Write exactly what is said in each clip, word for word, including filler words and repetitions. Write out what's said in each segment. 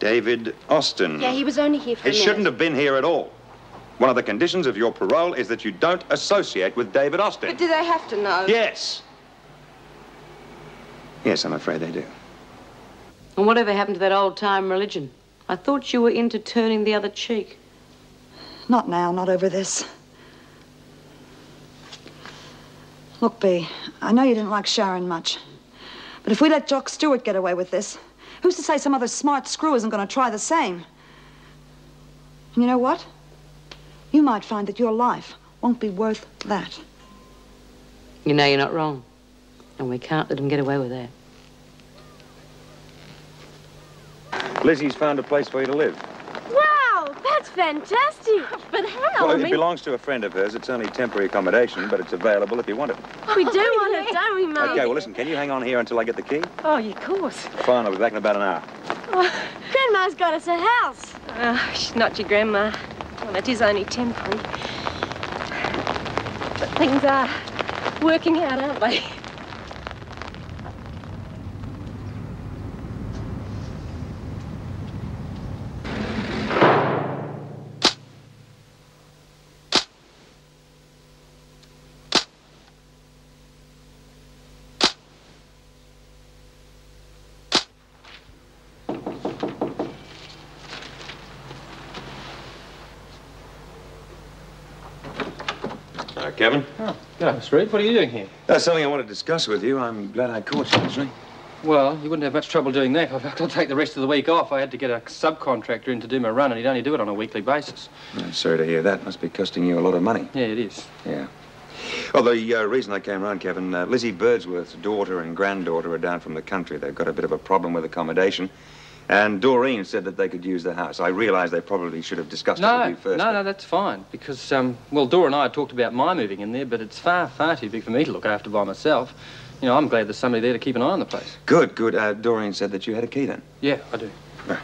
David Austin. Yeah, he was only here for a He minute. shouldn't have been here at all. One of the conditions of your parole is that you don't associate with David Austin. But do they have to know? Yes. Yes, I'm afraid they do. And whatever happened to that old-time religion? I thought you were into turning the other cheek. Not now, not over this. Look, Bea, I know you didn't like Sharon much. But if we let Jock Stewart get away with this, who's to say some other smart screw isn't going to try the same? And you know what? You might find that your life won't be worth that. You know you're not wrong. And we can't let him get away with that. Lizzie's found a place for you to live. Wow, that's fantastic. But how? Well, I it mean... belongs to a friend of hers. It's only temporary accommodation, but it's available if you want it. We do want it, don't we, Mum? Okay, well, listen, can you hang on here until I get the key? Oh, yeah, of course. Fine, I'll be back in about an hour. Oh, Grandma's got us a house. Oh, she's not your grandma. Well, it is only temporary. But things are working out, aren't they? Kevin? Oh, g'day, Mister Reed. What are you doing here? That's something I want to discuss with you. I'm glad I caught you, actually. Well, you wouldn't have much trouble doing that. I've got to take the rest of the week off. I had to get a subcontractor in to do my run, and he'd only do it on a weekly basis. I'm sorry to hear that. Must be costing you a lot of money. Yeah, it is. Yeah. Well, the uh, reason I came round, Kevin, uh, Lizzie Birdsworth's daughter and granddaughter are down from the country. They've got a bit of a problem with accommodation. And Doreen said that they could use the house. I realise they probably should have discussed it with No, you first. no, no, that's fine. Because, um, well, Dora and I had talked about my moving in there, but it's far, far too big for me to look after by myself. You know, I'm glad there's somebody there to keep an eye on the place. Good, good. Uh, Doreen said that you had a key then. Yeah, I do. Right.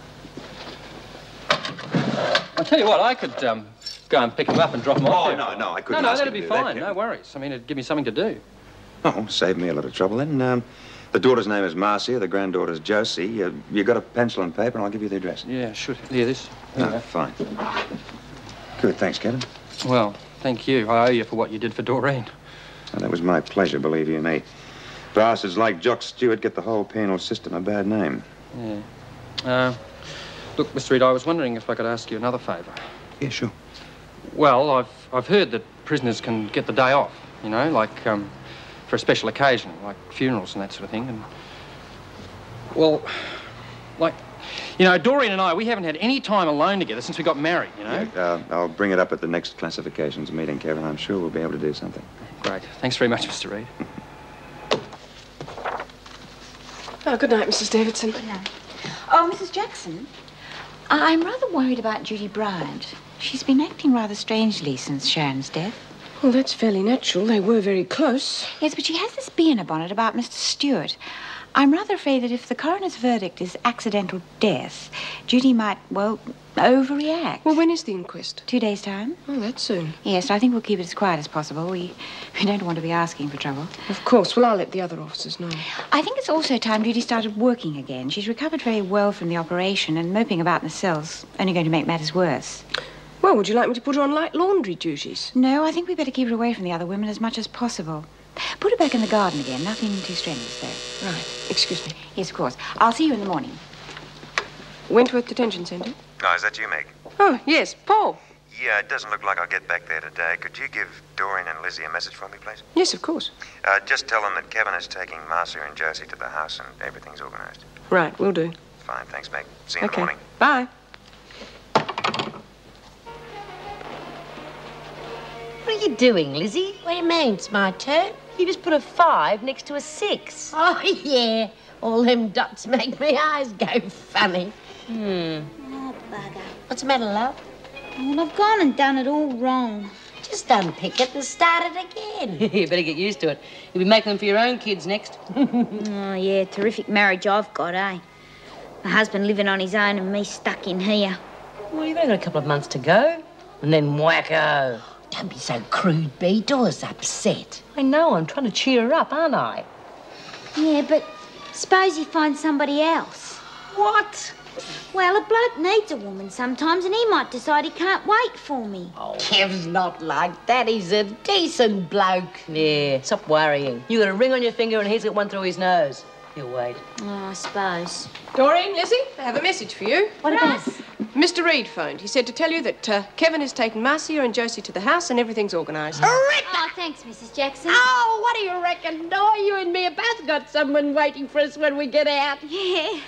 I'll tell you what, I could um, go and pick them up and drop them off. Oh, there. no, no, I couldn't No, no, ask that'd you be to do that, fine. Kevin. No worries. I mean, it'd give me something to do. Oh, save me a lot of trouble then. Um, the daughter's name is Marcia, the granddaughter's Josie. Uh, you got a pencil and paper, and I'll give you the address. Yeah, should. Here, this. There you Oh, go. fine. Good, thanks, Kevin. Well, thank you. I owe you for what you did for Doreen. Well, that was my pleasure, believe you me. Bastards like Jock Stewart get the whole penal system a bad name. Yeah. Uh, look, Mister Reed, I was wondering if I could ask you another favour. Yeah, sure. Well, I've I've heard that prisoners can get the day off, you know, like um, for a special occasion, like funerals and that sort of thing. And well, like, you know, Doreen and I, we haven't had any time alone together since we got married, you know. Yeah, uh, I'll bring it up at the next classifications meeting, Kevin. I'm sure we'll be able to do something. Great. Thanks very much, Mister Reed. Oh, good night, Missus Davidson. Good night. Oh, Missus Jackson, I'm rather worried about Judy Bryant. She's been acting rather strangely since Sharon's death. Well, that's fairly natural. They were very close. Yes, but she has this bee in her bonnet about Mister Stewart. I'm rather afraid that if the coroner's verdict is accidental death, Judy might, well, overreact. Well, when is the inquest? Two days' time. Oh, that's soon. Yes, I think we'll keep it as quiet as possible. We, we don't want to be asking for trouble. Of course. Well, I'll let the other officers know. I think it's also time Judy started working again. She's recovered very well from the operation, and moping about in the cell's only going to make matters worse. Well, would you like me to put her on light laundry duties? No, I think we better keep her away from the other women as much as possible. Put her back in the garden again. Nothing too strenuous, though. Right. Excuse me. Yes, of course. I'll see you in the morning. Wentworth Detention Centre? Oh, is that you, Meg? Oh, yes. Paul. Yeah, it doesn't look like I'll get back there today. Could you give Doreen and Lizzie a message for me, please? Yes, of course. Uh, just tell them that Kevin is taking Marcia and Josie to the house and everything's organised. Right, will do. Fine, thanks, Meg. See you in Okay. the morning. Bye. What are you doing, Lizzie? What do you mean, it's my turn? You just put a five next to a six. Oh, yeah. All them dots make me eyes go funny. Hmm. Oh, bugger. What's the matter, love? Well, I've gone and done it all wrong. Just unpick it and start it again. You better get used to it. You'll be making them for your own kids next. Oh, yeah, terrific marriage I've got, eh? My husband living on his own and me stuck in here. Well, you've only got a couple of months to go. And then wacko. Don't be so crude, Bea. Dora's upset. I know. I'm trying to cheer her up, aren't I? Yeah, but suppose you find somebody else. What? Well, a bloke needs a woman sometimes, and he might decide he can't wait for me. Oh, Kev's not like that. He's a decent bloke. Yeah, stop worrying. You got a ring on your finger and he's got one through his nose. He'll wait. Oh, I suppose. Doreen, Lizzie, I have a message for you. What about? Mister Reed phoned. He said to tell you that uh, Kevin has taken Marcia and Josie to the house and everything's organised. Oh, thanks, Missus Jackson. Oh, what do you reckon? No, you and me have both got someone waiting for us when we get out. Yeah.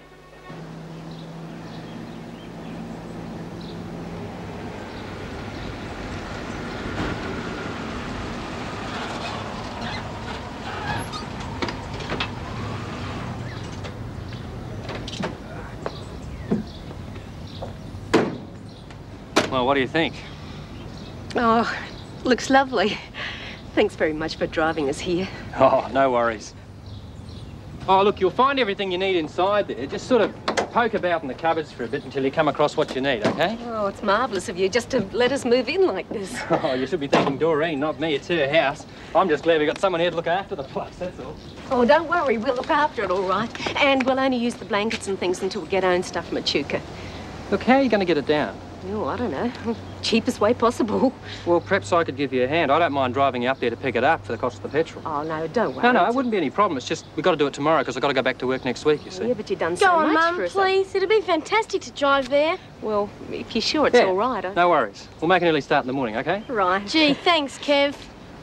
Well, what do you think? Oh, looks lovely. Thanks very much for driving us here. Oh, no worries. Oh, look, you'll find everything you need inside there. Just sort of poke about in the cupboards for a bit until you come across what you need, OK? Oh, it's marvellous of you just to let us move in like this. Oh, you should be thanking Doreen, not me. It's her house. I'm just glad we got someone here to look after the place, that's all. Oh, don't worry. We'll look after it all right. And we'll only use the blankets and things until we get our own stuff from Echuca. Look, how are you going to get it down? Oh, I don't know. Cheapest way possible. Well, perhaps I could give you a hand. I don't mind driving you up there to pick it up for the cost of the petrol. Oh, no, don't worry. No, no, it wouldn't be any problem. It's just we've got to do it tomorrow because I've got to go back to work next week, you see. Yeah, but you've done Go so on, much Mum, for us. please. It'll be fantastic to drive there. Well, if you're sure it's Yeah, all right. I... no worries. We'll make an early start in the morning, OK? Right. Gee, thanks, Kev.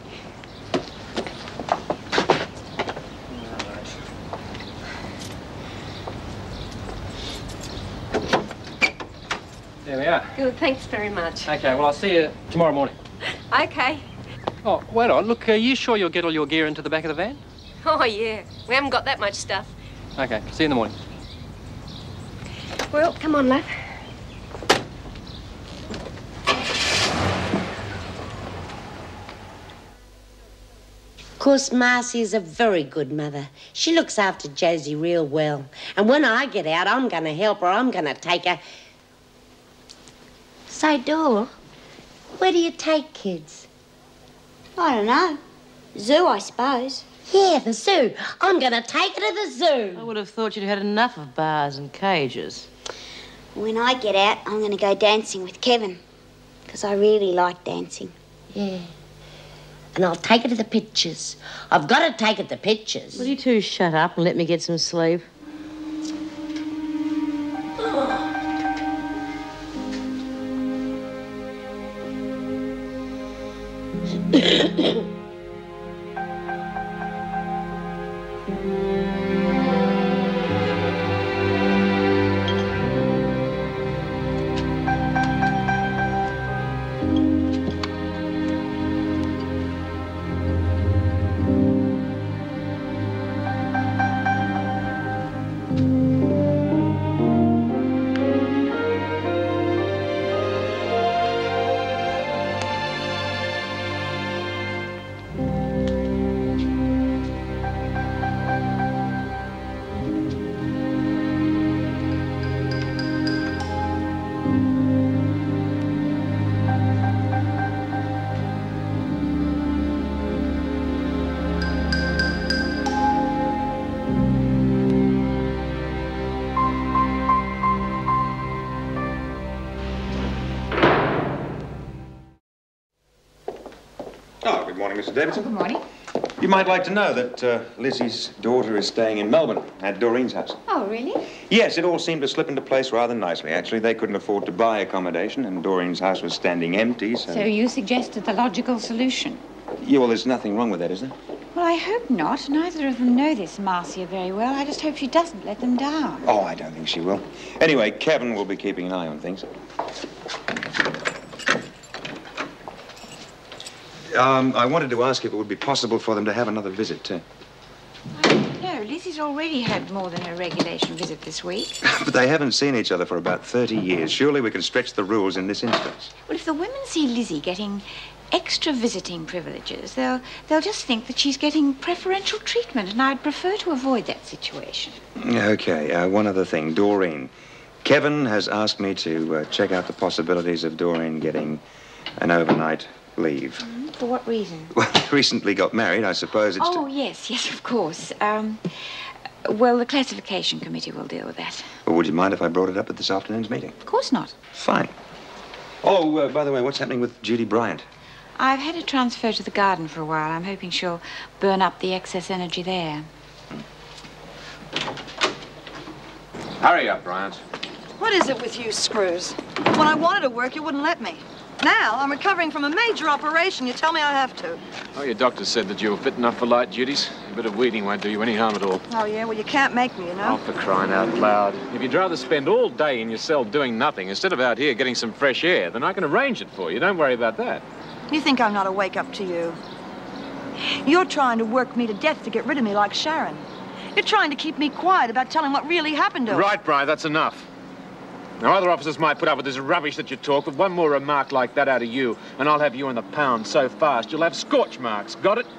There we are. Good, thanks very much. OK, well, I'll see you tomorrow morning. OK. Oh, wait on. Look, are you sure you'll get all your gear into the back of the van? Oh, yeah. We haven't got that much stuff. OK, see you in the morning. Well, come on, love. Of course, Marcy's a very good mother. She looks after Josie real well. And when I get out, I'm going to help her. I'm going to take her... Say, Dor, where do you take kids? I don't know. Zoo, I suppose. Yeah, the zoo. I'm going to take her to the zoo. I would have thought you'd had enough of bars and cages. When I get out, I'm going to go dancing with Kevin. Because I really like dancing. Yeah. And I'll take her to the pictures. I've got to take her to pictures. Will you two shut up and let me get some sleep? Mister Davidson. Good morning. You might like to know that uh, Lizzie's daughter is staying in Melbourne at Doreen's house. Oh, really? Yes, it all seemed to slip into place rather nicely, actually. They couldn't afford to buy accommodation, and Doreen's house was standing empty, so... So you suggested the logical solution? Yeah, well, there's nothing wrong with that, is there? Well, I hope not. Neither of them know this Marcia very well. I just hope she doesn't let them down. Oh, I don't think she will. Anyway, Kevin will be keeping an eye on things. Um, I wanted to ask if it would be possible for them to have another visit, too. No, Lizzie's already had more than a regulation visit this week. But they haven't seen each other for about thirty years. Surely we can stretch the rules in this instance. Well, if the women see Lizzie getting extra visiting privileges, they'll, they'll just think that she's getting preferential treatment, and I'd prefer to avoid that situation. Okay, uh, one other thing. Doreen. Kevin has asked me to uh, check out the possibilities of Doreen getting an overnight leave. Mm-hmm. For what reason? Well, they recently got married. I suppose it's... Oh, yes, yes, of course. Um, Well, the classification committee will deal with that. Well, would you mind if I brought it up at this afternoon's meeting? Of course not. Fine. Oh, uh, by the way, what's happening with Judy Bryant? I've had her transferred to the garden for a while. I'm hoping she'll burn up the excess energy there. Hurry up, Bryant. What is it with you screws? When I wanted to work, you wouldn't let me. Now, I'm recovering from a major operation. You tell me I have to. Oh, your doctor said that you were fit enough for light duties. A bit of weeding won't do you any harm at all. Oh, yeah? Well, you can't make me, you know? Oh, for crying out loud. If you'd rather spend all day in your cell doing nothing instead of out here getting some fresh air, then I can arrange it for you. Don't worry about that. You think I'm not awake up to you? You're trying to work me to death to get rid of me like Sharon. You're trying to keep me quiet about telling what really happened to her. Right, Bryant, that's enough. Now, other officers might put up with this rubbish that you talk, but one more remark like that out of you, and I'll have you in the pound so fast you'll have scorch marks. Got it?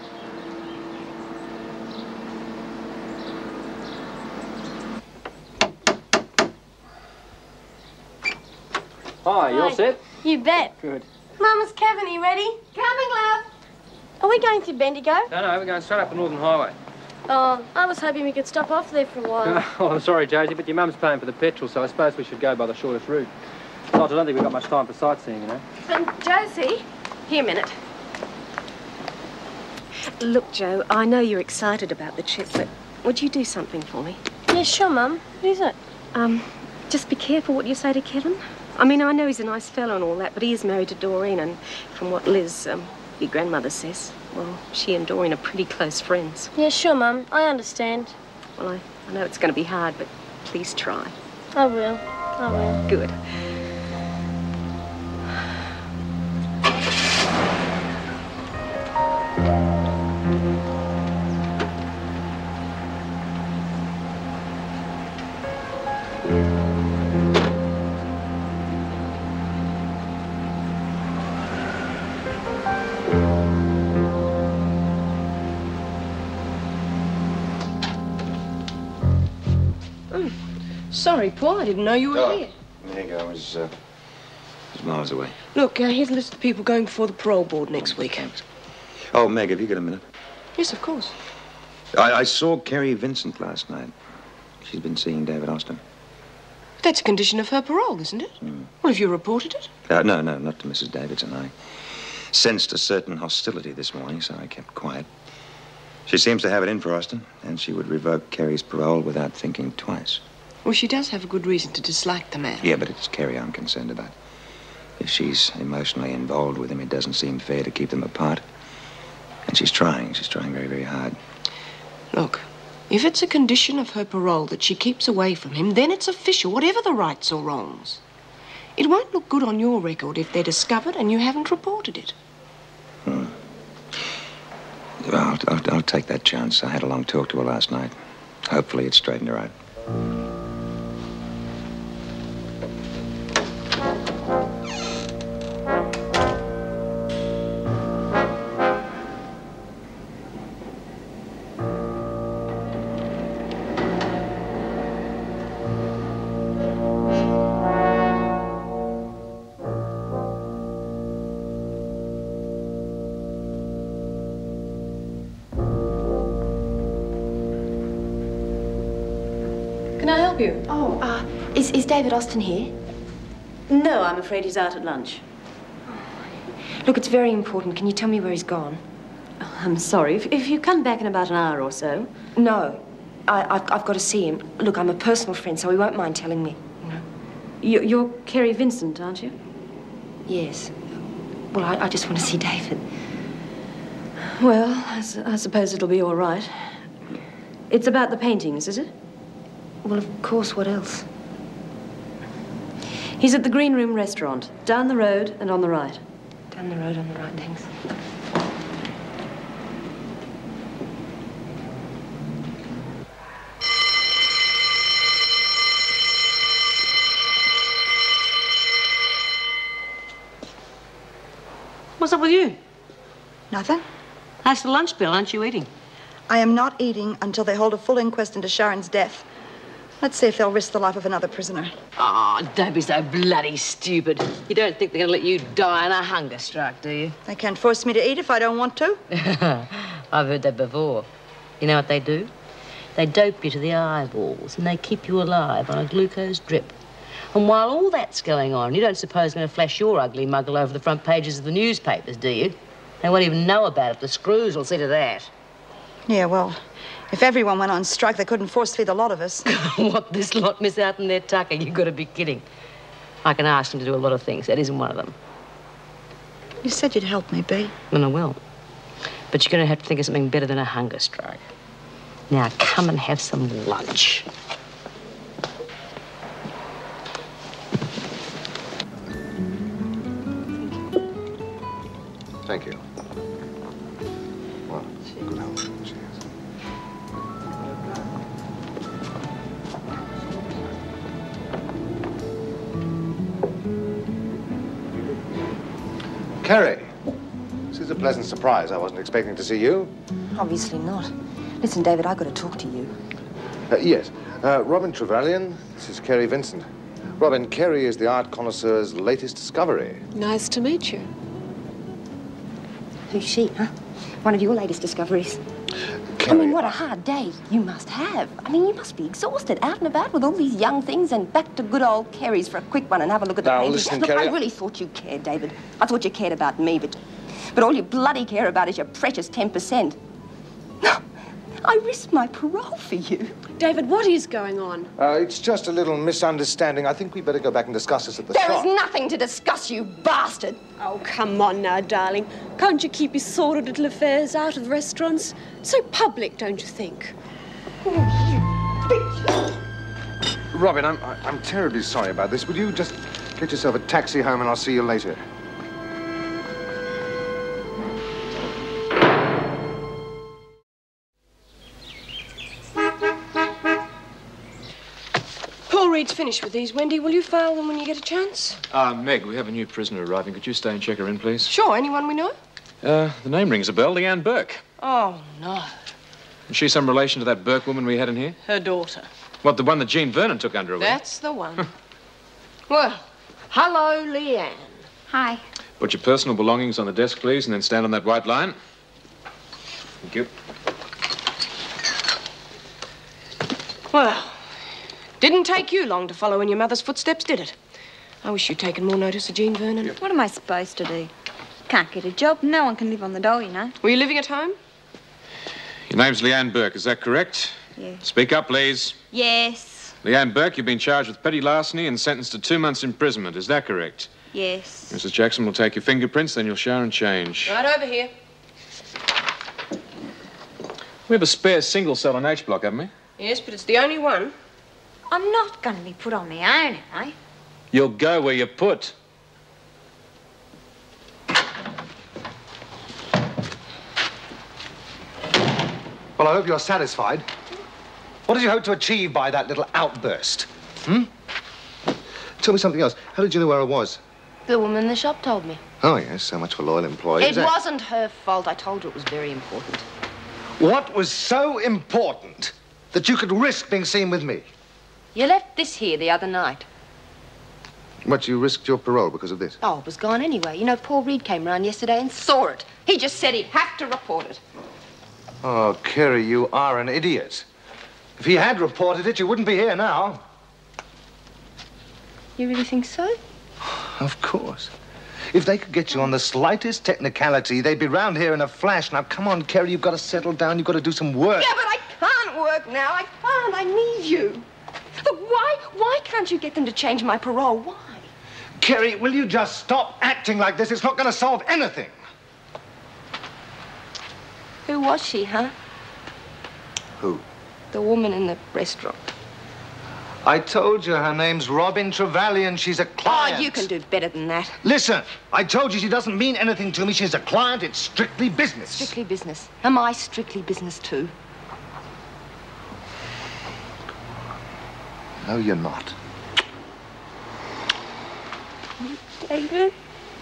Hi, you all Hi. set? You bet. Good. Mama's Kevin, are you ready? Coming, love. Are we going to Bendigo? No, no, we're going straight up the Northern Highway. Oh, I was hoping we could stop off there for a while. Oh, I'm sorry, Josie, but your mum's paying for the petrol, so I suppose we should go by the shortest route. Besides, I don't think we've got much time for sightseeing, you know. Um, Josie, here a minute. Look, Joe, I know you're excited about the trip, but would you do something for me? Yeah, sure, Mum. What is it? Um, just be careful what you say to Kevin. I mean, I know he's a nice fellow and all that, but he is married to Doreen, and from what Liz, um, your grandmother says, well, she and Doreen are pretty close friends. Yeah, sure, Mum. I understand. Well, I, I know it's going to be hard, but please try. I will. I will. Good. Sorry, Paul, I didn't know you were Oh, here. there you go. I was, uh, was miles away. Look, uh, here's a list of people going before the parole board next week. Thanks. Oh, Meg, have you got a minute? Yes, of course. I, I saw Kerry Vincent last night. She's been seeing David Austin. That's a condition of her parole, isn't it? Mm. Well, have you reported it? Uh, no, no, not to Missus Davidson. I sensed a certain hostility this morning, so I kept quiet. She seems to have it in for Austin, and she would revoke Kerry's parole without thinking twice. Well, she does have a good reason to dislike the man. Yeah, but it's Kerry I'm concerned about. If she's emotionally involved with him, it doesn't seem fair to keep them apart. And she's trying. She's trying very, very hard. Look, if it's a condition of her parole that she keeps away from him, then it's official, whatever the rights or wrongs. It won't look good on your record if they're discovered and you haven't reported it. Hmm. Well, I'll, I'll, I'll take that chance. I had a long talk to her last night. Hopefully it's straightened her out. Oh, uh, is, is David Austin here? No, I'm afraid he's out at lunch. Look, it's very important. Can you tell me where he's gone? Oh, I'm sorry. If, if you come back in about an hour or so. No. I, I've, I've got to see him. Look, I'm a personal friend, so he won't mind telling me. You know. You, you're Kerry Vincent, aren't you? Yes. Well, I, I just want to see David. Well, I, su I suppose it'll be all right. It's about the paintings, is it? Well, of course, what else? He's at the Green Room restaurant, down the road and on the right. Down the road on the right, thanks. What's up with you? Nothing. That's the lunch bill. Aren't you eating? I am not eating until they hold a full inquest into Sharon's death. Let's see if they'll risk the life of another prisoner. Oh, don't be so bloody stupid. You don't think they're going to let you die in a hunger strike, do you? They can't force me to eat if I don't want to. I've heard that before. You know what they do? They dope you to the eyeballs and they keep you alive on a glucose drip. And while all that's going on, you don't suppose they're going to flash your ugly mug all over the front pages of the newspapers, do you? They won't even know about it. The screws will see to that. Yeah, well, if everyone went on strike, they couldn't force feed a lot of us. What, this lot miss out on their tucker? You've got to be kidding. I can ask them to do a lot of things. That isn't one of them. You said you'd help me, Bea. And I will. But you're going to have to think of something better than a hunger strike. Now, come and have some lunch. Thank you. Well, good health. Cheers. Kerry, this is a pleasant surprise. I wasn't expecting to see you. Obviously not. Listen, David, I've got to talk to you. Uh, yes. Uh, Robin Trevelyan, this is Kerry Vincent. Robin, Kerry is the art connoisseur's latest discovery. Nice to meet you. Who's she, huh? One of your latest discoveries. Kerry, I mean, what a hard day you must have. I mean, you must be exhausted, out and about with all these young things and back to good old Kerry's for a quick one and have a look at the Now, paintings. listen, Look, Kerry, I really thought you cared, David. I thought you cared about me, but... But all you bloody care about is your precious ten percent. I risked my parole for you. David, what is going on? Uh, it's just a little misunderstanding. I think we better go back and discuss this at the There shop. is nothing to discuss, you bastard. Oh, come on now, darling. Can't you keep your sordid little affairs out of restaurants? So public, don't you think? Robin, I'm, I'm terribly sorry about this. Will you just get yourself a taxi home and I'll see you later? Reed's finished with these. Wendy, will you file them when you get a chance? Uh, Meg, we have a new prisoner arriving. Could you stay and check her in, please? Sure. Anyone we know? Uh, the name rings a bell. Leanne Burke. Oh, no. Is she some relation to that Burke woman we had in here? Her daughter. What, the one that Jean Vernon took under her wing? That's the one. Well, hello, Leanne. Hi. Put your personal belongings on the desk, please, and then stand on that white line. Thank you. Well, didn't take you long to follow in your mother's footsteps, did it? I wish you'd taken more notice of Jean Vernon. What am I supposed to do? Can't get a job. No one can live on the dole, you know. Were you living at home? Your name's Leanne Burke, is that correct? Yeah. Speak up, please. Yes. Leanne Burke, you've been charged with petty larceny and sentenced to two months' imprisonment. Is that correct? Yes. Missus Jackson will take your fingerprints, then you'll shower and change. Right over here. We have a spare single cell in H block, haven't we? Yes, but it's the only one. I'm not going to be put on my own, am I? You'll go where you're put. Well, I hope you're satisfied. What did you hope to achieve by that little outburst? Hmm? Tell me something else. How did you know where I was? The woman in the shop told me. Oh, yes, so much for loyal employees. It wasn't her fault. I told her it was very important. What was so important that you could risk being seen with me? You left this here the other night. What, you risked your parole because of this? Oh, it was gone anyway. You know, Paul Reed came round yesterday and saw it. He just said he'd have to report it. Oh, Kerry, you are an idiot. If he had reported it, you wouldn't be here now. You really think so? Of course. If they could get you on the slightest technicality, they'd be round here in a flash. Now, come on, Kerry, you've got to settle down. You've got to do some work. Yeah, but I can't work now. I can't. I need you. Look, why, why can't you get them to change my parole? Why? Kerry, will you just stop acting like this? It's not going to solve anything. Who was she, huh? Who? The woman in the restaurant. I told you her name's Robin Trevelyan. She's a client. Oh, you can do better than that. Listen, I told you she doesn't mean anything to me. She's a client. It's strictly business. Strictly business. Am I strictly business too? No, you're not. David?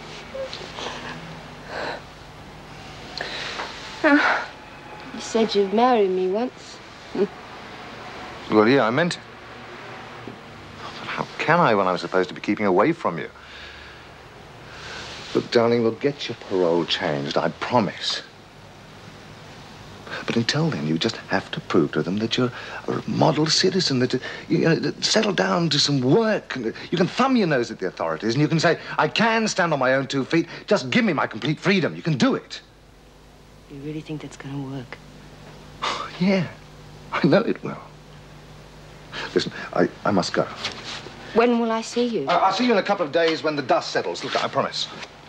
Oh, you said you'd marry me once. Well, yeah, I meant it. But how can I when I'm supposed to be keeping away from you? Look, darling, we'll get your parole changed, I promise. But until then, you just have to prove to them that you're a model citizen, that you know, that settle down to some work. And you can thumb your nose at the authorities, and you can say, I can stand on my own two feet. Just give me my complete freedom. You can do it. You really think that's going to work? Yeah, I know it will. Listen, I, I must go. When will I see you? I, I'll see you in a couple of days when the dust settles. Look, I promise.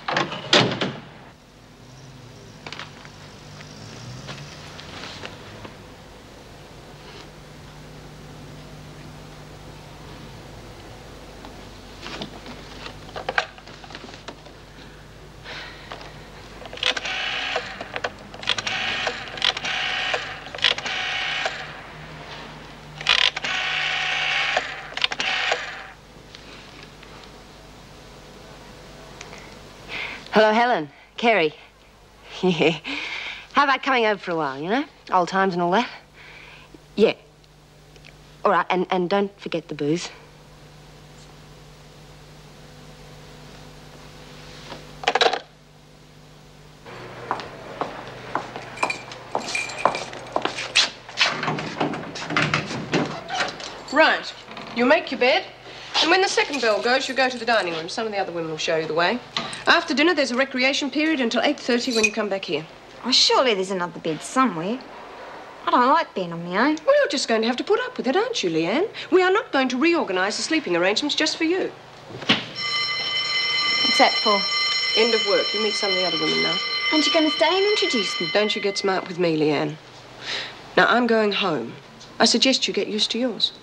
Hello, Helen. Kerry. Yeah. How about coming over for a while, you know? Old times and all that. Yeah. All right, and, and don't forget the booze. Right. You make your bed, and when the second bell goes, you go to the dining room. Some of the other women will show you the way. After dinner, there's a recreation period until eight thirty when you come back here. Oh, surely there's another bed somewhere. I don't like being on my own. Well, you're just going to have to put up with it, aren't you, Leanne? We are not going to reorganise the sleeping arrangements just for you. What's that for? End of work. You meet some of the other women now. Aren't you going to stay and introduce me? Don't you get smart with me, Leanne. Now, I'm going home. I suggest you get used to yours.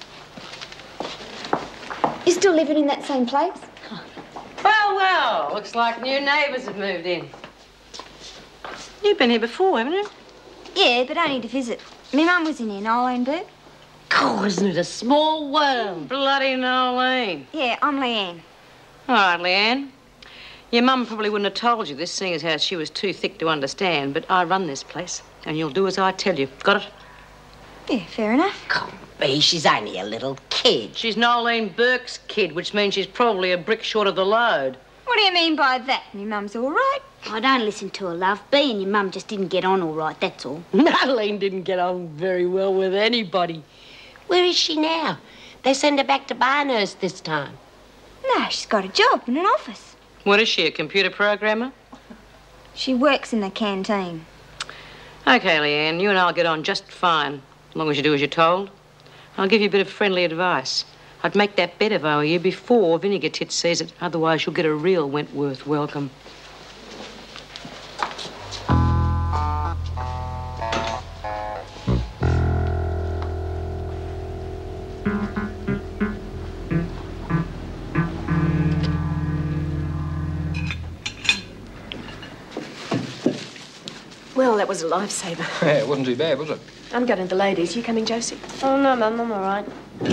You still living in that same place? Well, well, looks like new neighbours have moved in. You've been here before, haven't you? Yeah, but only to visit. My mum was in here, Nolenberg. God, isn't it a small world? Bloody Nolene. Yeah, I'm Leanne. All right, Leanne. Your mum probably wouldn't have told you this, seeing as how she was too thick to understand, but I run this place, and you'll do as I tell you. Got it? Yeah, fair enough. Can't be. She's only a little kid. She's Nolene Burke's kid, which means she's probably a brick short of the load. What do you mean by that? My mum's all right. I don't listen to her, love. Bea and your mum just didn't get on all right, that's all. Nolene didn't get on very well with anybody. Where is she now? They send her back to Barnhurst this time. No, she's got a job in an office. What is she, a computer programmer? She works in the canteen. OK, Leanne, you and I'll get on just fine, as long as you do as you're told. I'll give you a bit of friendly advice. I'd make that bed if I were you before Vinegar Tits sees it. Otherwise, you'll get a real Wentworth welcome. Well, that was a lifesaver. Yeah, it wasn't too bad, was it? I'm going to the ladies. You coming, Josie? Oh, no, Mum, I'm all right.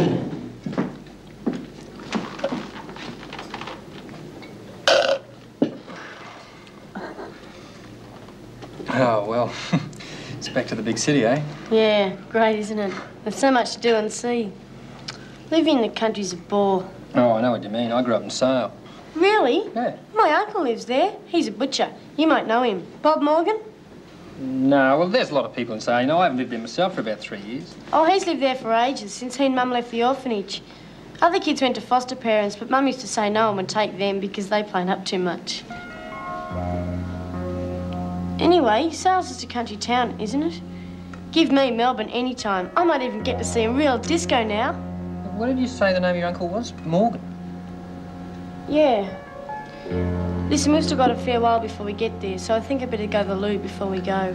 Oh, well, it's back to the big city, eh? Yeah, great, isn't it? There's so much to do and see. Living in the country's a bore. Oh, I know what you mean. I grew up in Sale. Really? Yeah. My uncle lives there. He's a butcher. You might know him. Bob Morgan? No, well, there's a lot of people in Sale. You know, I haven't lived there myself for about three years. Oh, he's lived there for ages, since he and Mum left the orphanage. Other kids went to foster parents, but Mum used to say no one would take them because they played up too much. Anyway, Sale's just a country town, isn't it? Give me Melbourne any time. I might even get to see a real disco now. What did you say the name of your uncle was? Morgan? Yeah. Listen, we've still got a fair while before we get there, so I think I'd better go to the loo before we go.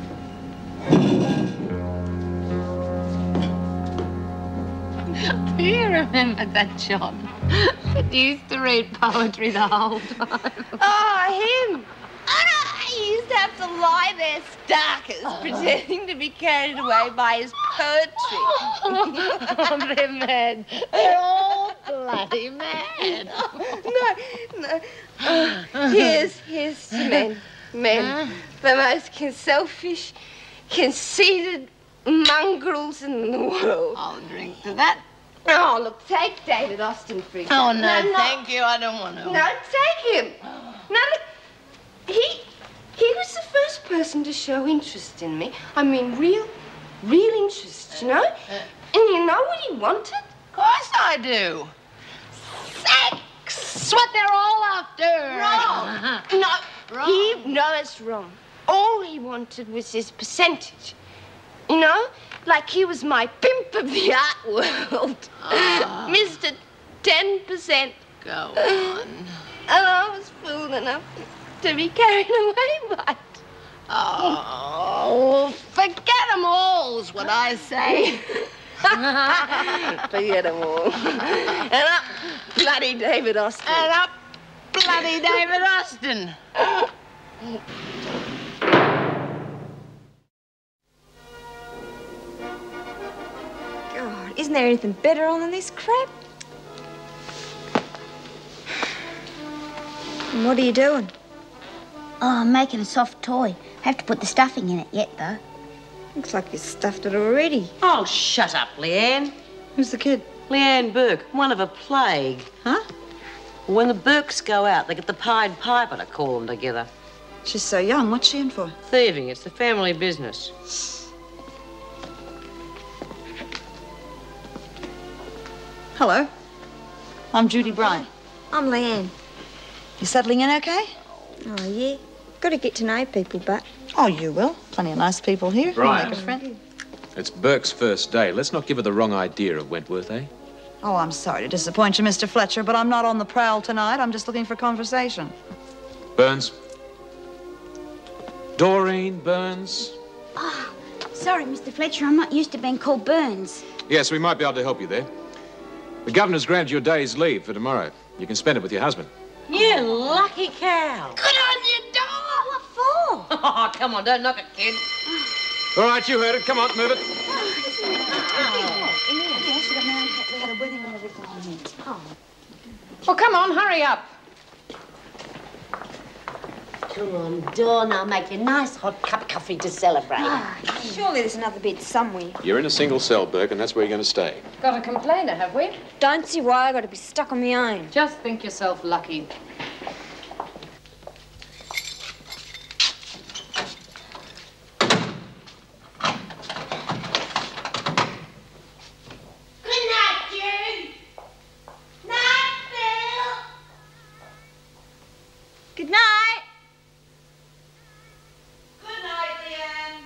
Do you remember that, John? That used to read poetry the whole time. Oh, him! I used to have to lie there starkers, pretending to be carried away by his poetry. Oh, they're mad. They're all bloody mad. No, no. Oh, here's, here's to men. Men. The most selfish, conceited mongrels in the world. I'll drink to that. Oh, look, take David Austin for example. Oh, no, no, no, thank you. I don't want to. No, take him. No, look, he... He was the first person to show interest in me. I mean, real, real interest, you know? And you know what he wanted? Of course I do. Sex! What they're all after. Wrong. No, Wrong. he, no, it's wrong. All he wanted was his percentage. You know? Like he was my pimp of the art world. Oh. Mister ten percent. Go on. And I was fool enough to be carried away by it. Oh, forget 'em all's what I say. Forget 'em all. And up, bloody David Austin. And up, bloody David Austin. God, isn't there anything better on than this crap? And what are you doing? Oh, I'm making a soft toy. Have to put the stuffing in it yet, though. Looks like you stuffed it already. Oh, shut up, Leanne. Who's the kid? Leanne Burke, one of a plague. Huh? When the Burkes go out, they get the Pied Piper to call them together. She's so young. What's she in for? Thieving. It's the family business. Hello. I'm Judy Bryant. I'm Leanne. You settling in okay? Oh, yeah. Got to get to know people, but... Oh, you will. Plenty of nice people here. Bryant. Make a friend. It's Burke's first day. Let's not give her the wrong idea of Wentworth, eh? Oh, I'm sorry to disappoint you, Mister Fletcher, but I'm not on the prowl tonight. I'm just looking for conversation. Burns. Doreen, Burns. Oh, sorry, Mister Fletcher. I'm not used to being called Burns. Yes, we might be able to help you there. The governor's granted you a day's leave for tomorrow. You can spend it with your husband. You lucky cow. Good on you, dog. What for? Oh, come on, don't knock it, kid. All right, you heard it. Come on, move it. Well, come on, hurry up. Come on, Dawn, I'll make you a nice hot cup of coffee to celebrate. Ah, surely there's another bed somewhere. You're in a single cell, Burke, and that's where you're going to stay. Got a complainer, have we? Don't see why I got to be stuck on my own. Just think yourself lucky. Good night. Good night, Leanne.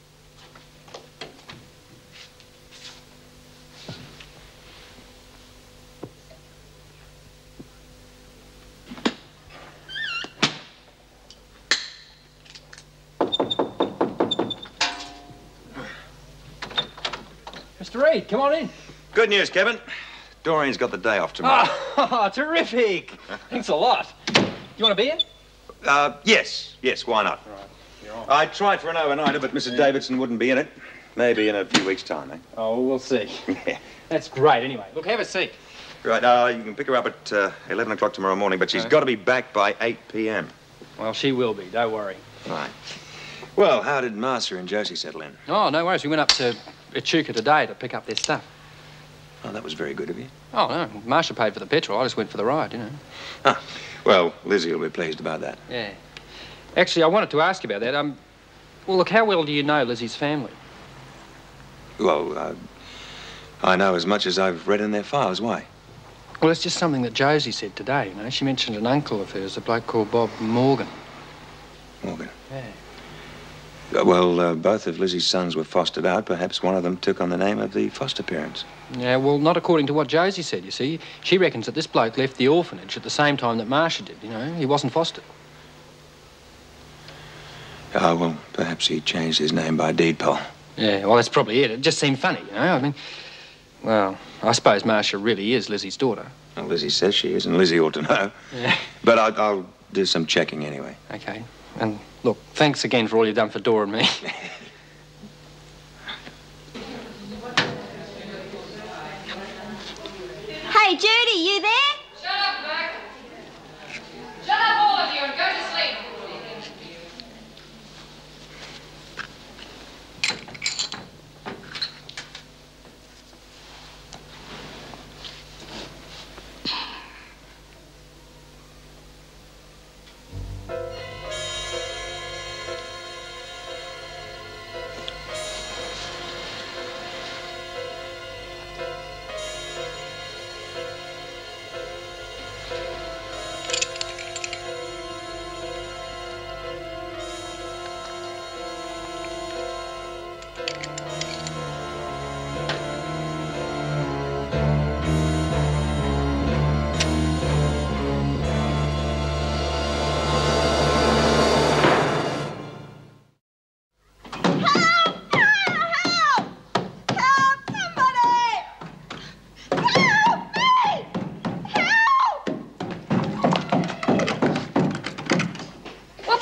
Mister Reed, come on in. Good news, Kevin. Doreen's got the day off tomorrow. Oh, terrific. Thanks a lot. You want a beer? Uh, yes, yes, why not? Right, you're on. I tried for an overnighter, but Missus Davidson wouldn't be in it. Maybe in a few weeks' time, eh? Oh, we'll see. Yeah. That's great, anyway. Look, have a seat. Right, uh, you can pick her up at uh, eleven o'clock tomorrow morning, but she's Okay. got to be back by eight p m Well, she will be, don't worry. Right. Well, how did Master and Josie settle in? Oh, no worries. We went up to Echuca today to pick up their stuff. Oh, that was very good of you. Oh, no. Marcia paid for the petrol. I just went for the ride, you know. Ah, well, Lizzie will be pleased about that. Yeah. Actually, I wanted to ask you about that. Um, well, look, how well do you know Lizzie's family? Well, uh, I know as much as I've read in their files. Why? Well, it's just something that Josie said today, you know. She mentioned an uncle of hers, a bloke called Bob Morgan. Morgan. Yeah. Uh, well, uh, both of Lizzie's sons were fostered out. Perhaps one of them took on the name of the foster parents. Yeah, well, not according to what Josie said, you see. She reckons that this bloke left the orphanage at the same time that Marcia did, you know. He wasn't fostered. Oh, well, perhaps he changed his name by deed poll. Yeah, well, that's probably it. It just seemed funny, you know. I mean, well, I suppose Marcia really is Lizzie's daughter. Well, Lizzie says she is, and Lizzie ought to know. Yeah. But I'll, I'll do some checking anyway. Okay. And, look, thanks again for all you've done for Dora and me. Hey, Judy, you there? Shut up, Mac. Shut up, all of you, and go to sleep.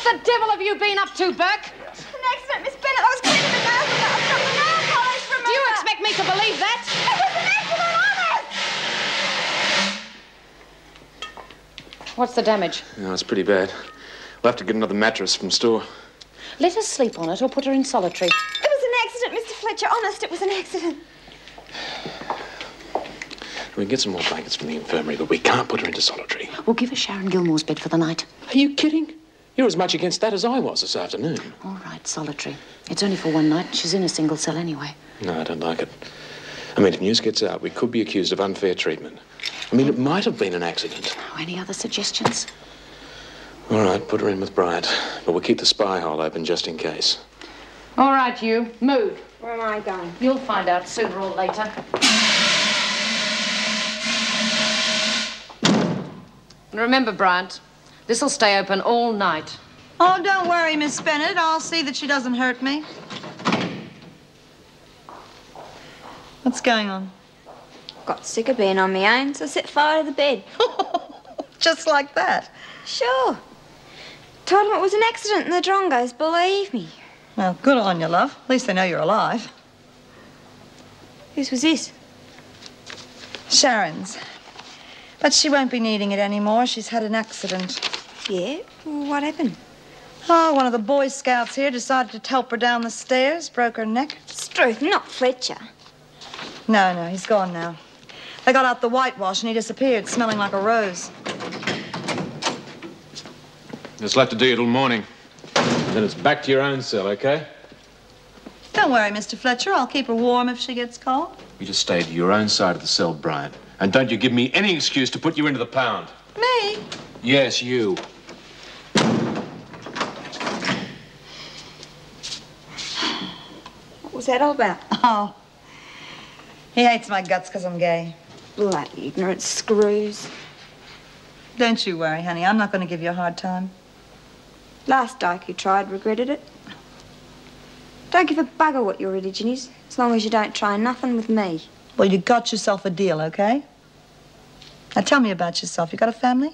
the devil have you been up to, Burke? An accident, Miss Bennett. I was cleaning the nails and I dropped the nail polish from Do you expect me to believe that? It was an accident, honest! What's the damage? No, it's pretty bad. We'll have to get another mattress from store. Let her sleep on it or put her in solitary. It was an accident, Mister Fletcher. Honest, it was an accident. We can get some more blankets from the infirmary, but we can't put her into solitary. We'll give her Sharon Gilmore's bed for the night. Are you kidding? You're as much against that as I was this afternoon. All right, solitary. It's only for one night. She's in a single cell anyway. No, I don't like it. I mean, if news gets out, we could be accused of unfair treatment. I mean, it might have been an accident. Oh, any other suggestions? All right, put her in with Bryant, but we'll keep the spy hole open just in case. All right, you. Move. Where am I going? You'll find out sooner or later. And remember, Bryant, this'll stay open all night. Oh, don't worry, Miss Bennett. I'll see that she doesn't hurt me. What's going on? Got sick of being on my own, so I set fire to the bed. Just like that? Sure. Told them it was an accident and the Drongos believe me. Well, good on you, love. At least they know you're alive. Whose was this? Sharon's. But she won't be needing it anymore. She's had an accident. Yeah? Well, what happened? Oh, one of the Boy Scouts here decided to help her down the stairs, broke her neck. Struth, not Fletcher. No, no, he's gone now. They got out the whitewash and he disappeared, smelling like a rose. Just left to do you till morning. Then it's back to your own cell, okay? Don't worry, Mister Fletcher. I'll keep her warm if she gets cold. You just stay to your own side of the cell, Bryant. And don't you give me any excuse to put you into the pound. Me? Yes, you. What was that all about? Oh. He hates my guts because I'm gay. Bloody ignorant screws. Don't you worry, honey. I'm not going to give you a hard time. Last dyke you tried regretted it. Don't give a bugger what your religion is, as long as you don't try nothing with me. Well, you got yourself a deal, okay? Now tell me about yourself. You got a family?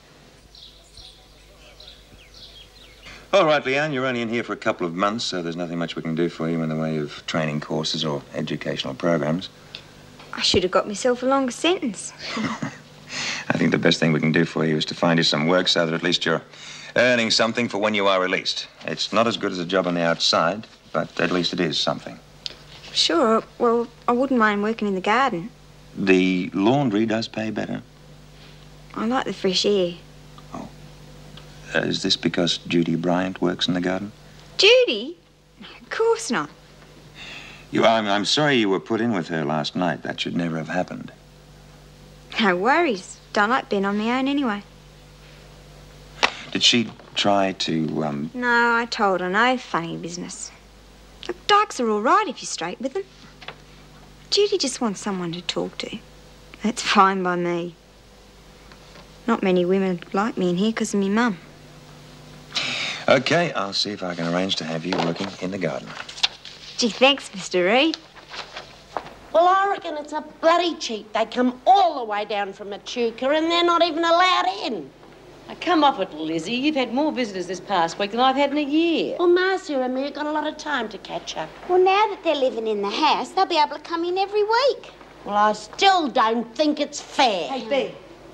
All right, Leanne, you're only in here for a couple of months, so there's nothing much we can do for you in the way of training courses or educational programs. I should have got myself a longer sentence. I think the best thing we can do for you is to find you some work so that at least you're earning something for when you are released. It's not as good as a job on the outside, but at least it is something. Sure. Well, I wouldn't mind working in the garden. The laundry does pay better. I like the fresh air. Uh, is this because Judy Bryant works in the garden? Judy? Of course not. You, I'm, I'm sorry you were put in with her last night. That should never have happened. No worries. Don't like being on my own anyway. Did she try to, um... No, I told her no funny business. Look, dykes are all right if you're straight with them. Judy just wants someone to talk to. That's fine by me. Not many women like me in here because of me mum. Okay, I'll see if I can arrange to have you working in the garden. Gee, thanks, Mister Reed. Well, I reckon it's a bloody cheat. They come all the way down from Echuca and they're not even allowed in. Now, come off it, Lizzie. You've had more visitors this past week than I've had in a year. Well, Marcia and me have got a lot of time to catch up. Well, now that they're living in the house, they'll be able to come in every week. Well, I still don't think it's fair. Hey, B.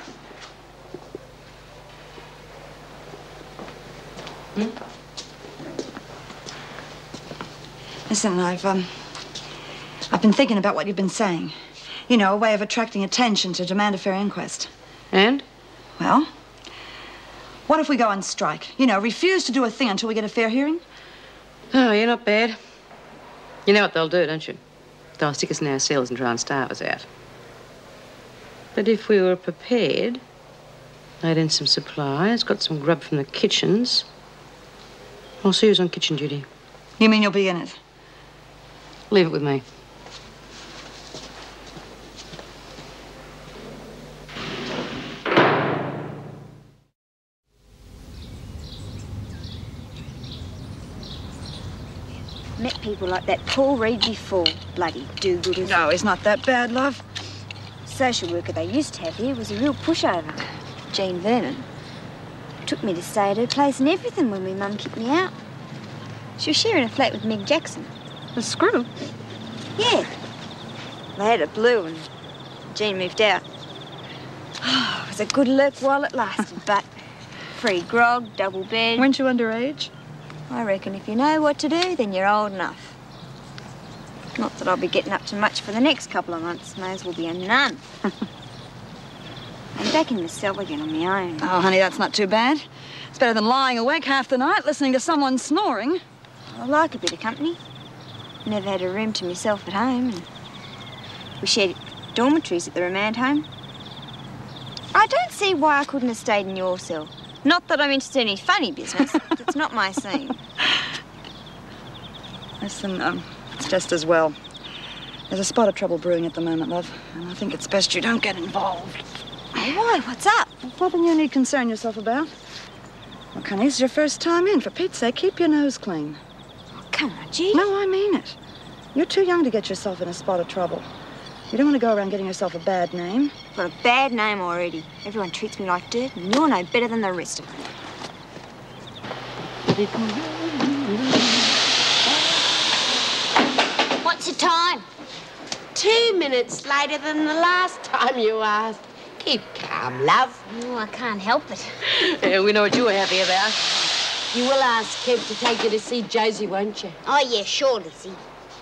Hmm? Listen, I've, um... I've been thinking about what you've been saying. You know, a way of attracting attention to demand a fair inquest. And? Well, what if we go on strike? You know, refuse to do a thing until we get a fair hearing? Oh, you're not bad. You know what they'll do, don't you? They'll stick us in our cells and try and starve us out. But if we were prepared, laid in some supplies, got some grub from the kitchens, I'll see who's on kitchen duty. You mean you'll be in it? Leave it with me. Met people like that Paul Reed before. Bloody do-gooders. No, he's not that bad, love. Social worker they used to have here was a real pushover. Jean Vernon. took me to stay at her place and everything when my mum kicked me out. She was sharing a flat with Meg Jackson. The screw? Yeah. They had a blue and Jean moved out. Oh, it was a good lurk while it lasted, but free grog, double bed. Weren't you underage? I reckon if you know what to do, then you're old enough. Not that I'll be getting up to much for the next couple of months. May as well be a nun. I'm back in the cell again on my own. Oh, honey, that's not too bad. It's better than lying awake half the night listening to someone snoring. I like a bit of company. Never had a room to myself at home, and we shared dormitories at the remand home. I don't see why I couldn't have stayed in your cell. Not that I'm interested in any funny business. It's not my scene. Listen, um, it's just as well. There's a spot of trouble brewing at the moment, love, and I think it's best you don't get involved. Oh, why? What's up? There's nothing you need concern yourself about. Look, honey, it's your first time in. For Pete's sake, keep your nose clean. Oh, come on, Judy. No, I mean it. You're too young to get yourself in a spot of trouble. You don't want to go around getting yourself a bad name. I've got a bad name already. Everyone treats me like dirt, and you're no better than the rest of them. What's the time? Two minutes later than the last time you asked. Keep calm, love. Oh, I can't help it. Yeah, we know what you were happy about. You will ask Kev to take you to see Josie, won't you? Oh, yeah, sure, Lizzie.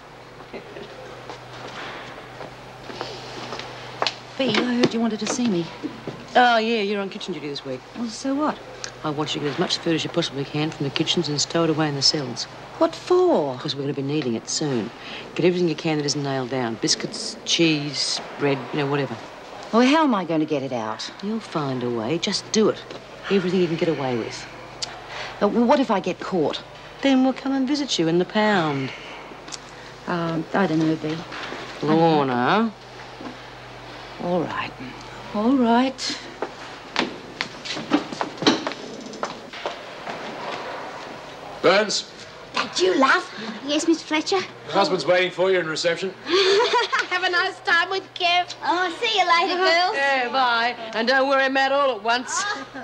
Bea, I heard you wanted to see me. Oh, yeah, you're on kitchen duty this week. Well, so what? I want you to get as much food as you possibly can from the kitchens and stow it away in the cells. What for? Because we're going to be needing it soon. Get everything you can that isn't nailed down. Biscuits, cheese, bread, you know, whatever. Well, how am I going to get it out? You'll find a way. Just do it. Everything you can get away with. Uh, well, what if I get caught? Then we'll come and visit you in the pound. Um, I don't know, Bea. Lorna. All right. All right. Burns, That you, love? Yes, Mister Fletcher? your husband's waiting for you in reception. Have a nice time with Kev. Oh, see you later, girls. Yeah, bye. And don't worry him out all at once.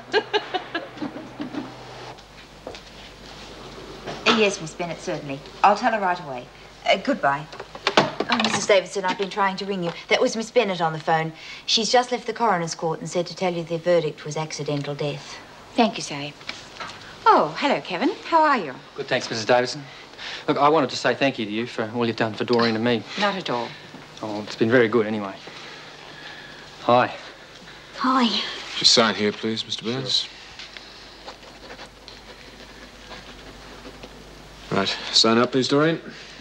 Yes, Miss Bennett, certainly. I'll tell her right away. Uh, goodbye. Oh, Missus Davidson, I've been trying to ring you. That was Miss Bennett on the phone. She's just left the coroner's court and said to tell you the verdict was accidental death. Thank you, Sally. Oh, hello, Kevin. How are you? Good, thanks, Missus Davidson. Look, I wanted to say thank you to you for all you've done for Doreen and me. Not at all. Oh, it's been very good anyway. Hi. Hi. Just sign here, please, Mister Burns. Right, sign up, please, Doreen.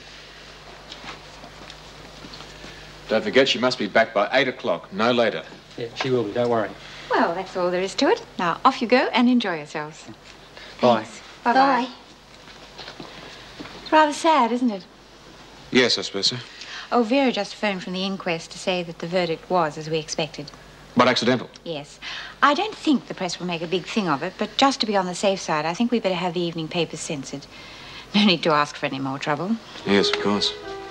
Don't forget, she must be back by eight o'clock, no later. Yeah, she will be, don't worry. Well, that's all there is to it. Now, off you go and enjoy yourselves. Bye. Bye-bye. It's rather sad, isn't it? Yes, I suppose so. Oh, Vera just phoned from the inquest to say that the verdict was as we expected. But accidental? Yes. I don't think the press will make a big thing of it, but just to be on the safe side, I think we better have the evening papers censored. No need to ask for any more trouble. Yes, of course.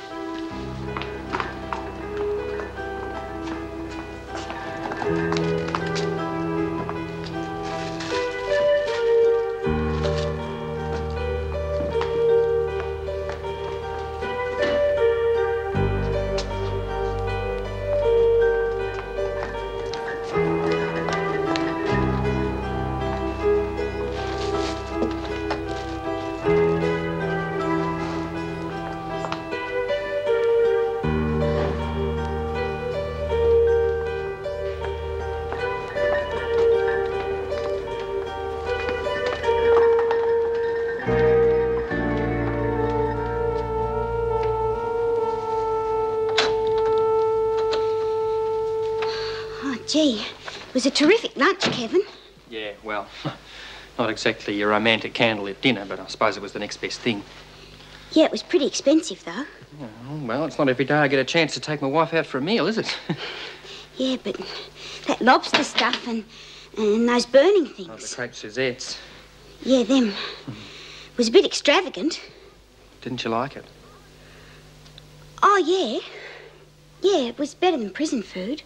Gee, it was a terrific lunch, Kevin. Yeah, well, not exactly a romantic candlelit dinner, but I suppose it was the next best thing. Yeah, it was pretty expensive, though. Oh, well, it's not every day I get a chance to take my wife out for a meal, is it? Yeah, but that lobster stuff and, and those burning things. Oh, the crepe Suzettes. Yeah, them. Was a bit extravagant. Didn't you like it? Oh, yeah. Yeah, it was better than prison food.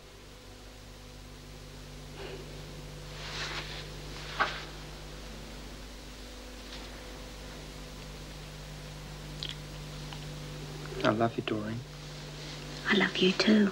I love you, Doreen. I love you too.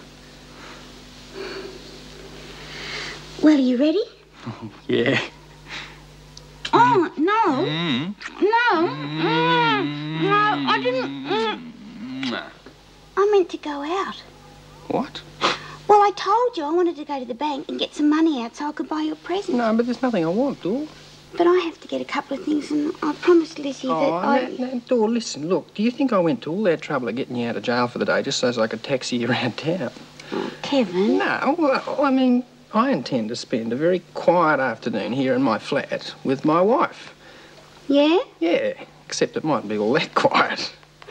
Well, are you ready? Oh, yeah. Oh, no. Mm. No. Mm. No, I didn't. Mm. I meant to go out. What? Well, I told you I wanted to go to the bank and get some money out so I could buy you a present. No, but there's nothing I want, Dor. But I have to get a couple of things, and I promised Lizzie Oh, that I... no, no, Dor, listen, look, do you think I went to all that trouble of getting you out of jail for the day just so as I could taxi you around town? Oh, Kevin. No, well, I mean, I intend to spend a very quiet afternoon here in my flat with my wife. Yeah? Yeah, except it mightn't be all that quiet.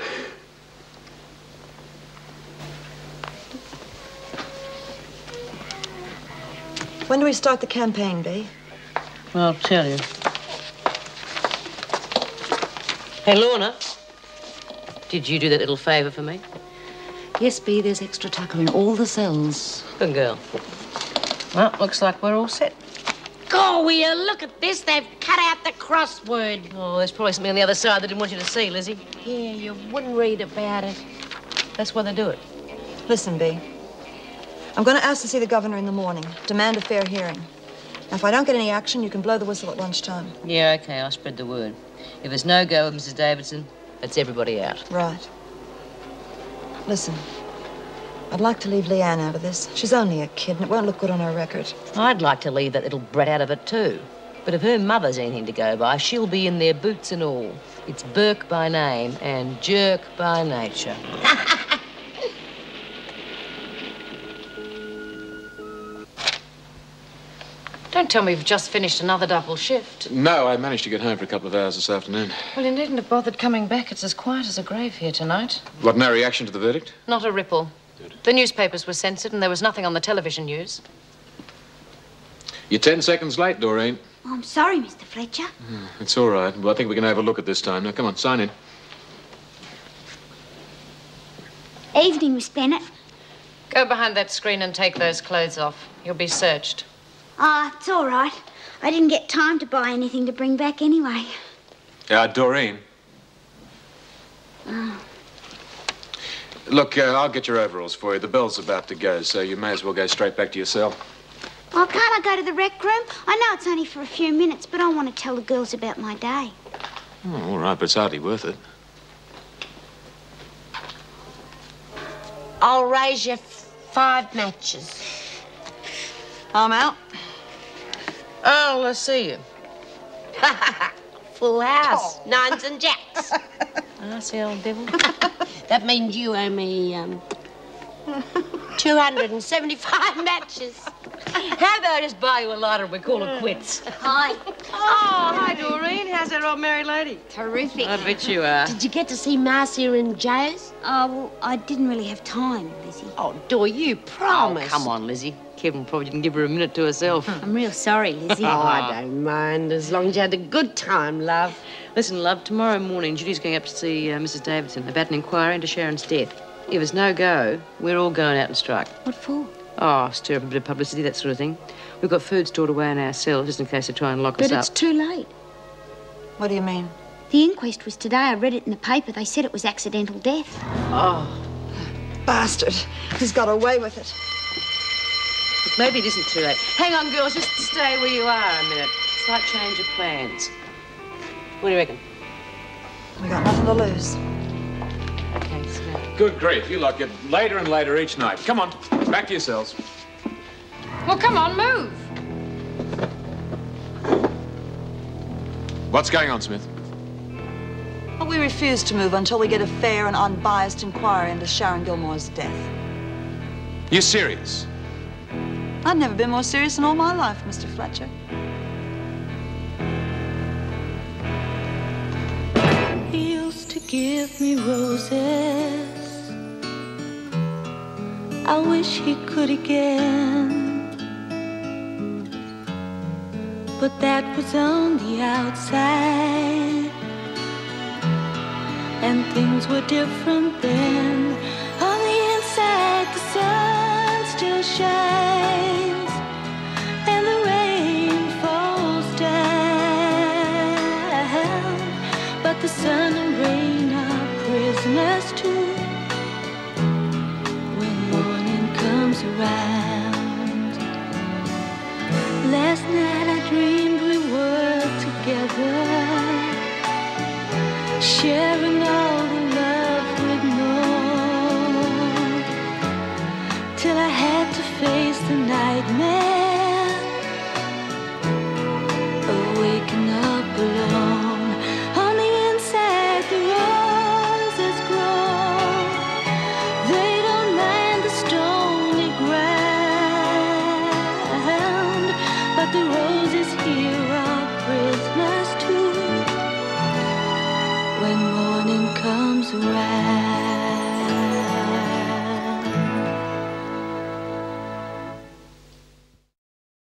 When do we start the campaign, Bea? Well, I'll tell you. Hey, Lorna, did you do that little favour for me? Yes, Bea, there's extra tucker in all the cells. Good girl. Well, looks like we're all set. Oh, will you look at this? They've cut out the crossword. Oh, there's probably something on the other side they didn't want you to see, Lizzie. Yeah, you wouldn't read about it. That's why they do it. Listen, Bea. I'm going to ask to see the governor in the morning. Demand a fair hearing. Now, if I don't get any action, you can blow the whistle at lunchtime. Yeah, OK, I'll spread the word. If there's no go with Missus Davidson, that's everybody out. Right. Listen, I'd like to leave Leanne out of this. She's only a kid, and it won't look good on her record. I'd like to leave that little brat out of it, too. But if her mother's anything to go by, she'll be in there, boots and all. It's Burke by name and jerk by nature. Don't tell me you've just finished another double shift. No, I managed to get home for a couple of hours this afternoon. Well, you needn't have bothered coming back. It's as quiet as a grave here tonight. What, no reaction to the verdict? Not a ripple. Good. The newspapers were censored and there was nothing on the television news. You're ten seconds late, Doreen. Oh, I'm sorry, Mister Fletcher. Mm, it's all right. Well, I think we can have a look at this time. Now, come on, sign in. Evening, Miss Bennett. Go behind that screen and take those clothes off. You'll be searched. Ah, oh, it's all right. I didn't get time to buy anything to bring back anyway. Uh, Doreen. Oh. Look, uh, I'll get your overalls for you. The bell's about to go, so you may as well go straight back to your cell. Oh, can't I go to the rec room? I know it's only for a few minutes, but I want to tell the girls about my day. Oh, all right, but it's hardly worth it. I'll raise you f five matches. I'm out. Oh, let's see you. Full house. Oh. Nines and jacks. I see, old devil. That means you owe me, um, two hundred seventy-five matches. How about I just buy you a lighter and we call it quits? Hi. Oh, hi, Doreen. How's that old married lady? Terrific. I bet you are. Did you get to see Marcia and Joe's? Oh, well, I didn't really have time, Lizzie. Oh, Dor, you promised. Oh, come on, Lizzie. Kevin probably didn't give her a minute to herself. I'm real sorry, Lizzie. Oh, I don't mind, as long as you had a good time, love. Listen, love, tomorrow morning, Judy's going up to see uh, Missus Davidson about an inquiry into Sharon's death. If it's no go, we're all going out and strike. What for? Oh, stir up a bit of publicity, that sort of thing. We've got food stored away in our cells just in case they try and lock but us up. But it's too late. What do you mean? The inquest was today. I read it in the paper. They said it was accidental death. Oh. Bastard. He's got away with it. Maybe it isn't too late. Hang on, girls. Just stay where you are a minute. Slight change of plans. What do you reckon? We got nothing to lose. Okay, so... Good grief. You lot get later and later each night. Come on. Back to your cells. Well, come on, move. What's going on, Smith? Well, we refuse to move until we get a fair and unbiased inquiry into Sharon Gilmore's death. You're serious? I've never been more serious in all my life, Mister Fletcher. He used to give me roses. I wish he could again. But that was on the outside, and things were different then. On the inside, the sun still shines, and the rain falls down. But the sun and rain are prisoners too, Last night I dreamed we were together, sharing all the love we'd known, till I had to face the nightmare of waking up alone. On the inside the roses grow, they don't mind the stony ground, but the roses here are prisoners too when morning comes around.